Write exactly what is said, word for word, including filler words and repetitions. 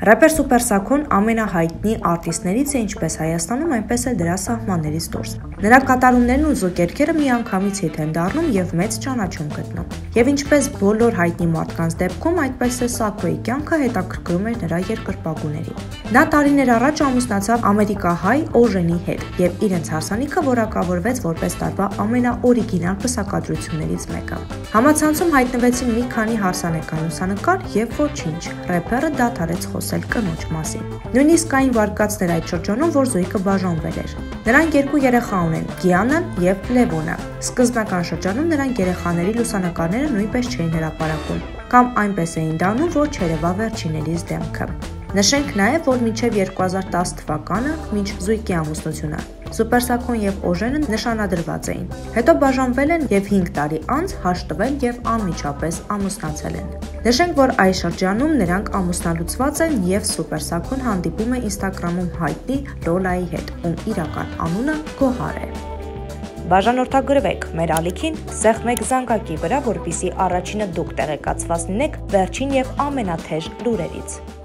Ռեպեր Սուպեր Սաքոն ամենահայտնի արտիստներից է ինչպես Հայաստանում, այնպես էլ դրա սահմաններից դուրս։ Նրա կատարումներն ու զուգերգերը միանգամից հիթ են դառնում եւ մեծ ճանաչում գտնում։ Եվ ինչպես բոլոր հայտնի մարդկանց դեպքում, այդպես է Սաքոյի կյանքը հետաքրքրում էր նրա երկրպագուների։ Նա տարիներ առաջ ամուսնացավ ամերիկահայ Օժենի հետ եւ իրենց հարսանիքը որակավորվեց որպես տարվա ամենաօրիգինալ պսակադրություններից մեկը։ Համացանցում հայտնվեցին մի քանի հարսանեկան լուսանկար եւ ոչինչ, ռեպերը դադարեց խոսել կնոջ մասին։ Նույնիսկ կային վարկածներ այդ շրջանում, որ Զոյիկը բաժանվել էր։ Նրանք երկու երեխա ունեն՝ Գիանան եւ Լևոնը։ Սկզբնական շրջանում նրանք երեխաների լուսանկարները նույնպես չէին հրապարակում, կամ այնպես էին դառնում, որ չերևա վերջիններից դեմքը։ Նշենք նաև, որ մինչև երկու հազար տասը թվականը, մինչ Զույգի ամուսնությունը, Սուպեր Սաքոն եւ Օժենը նշանադրված էին։ Հետո բաժանվել են եւ հինգ տարի անց հաշտվել եւ անմիջապես ամուսնացել են։ Նշենք, որ այս շրջանում նրանք ամուսնալուծված են եւ Սուպեր Սաքոն հանդիպում է Instagram-ում հայտնի Լոլայի հետ, ում իրական անունը Գոհար է։ Բաժանորդագրվեք մեր ալիքին սեղմեք զանգակի վրա, որպեսզի առաջինը դուք տեղեկացված լինեք վերջին եւ ամենաթեժ լուրերից։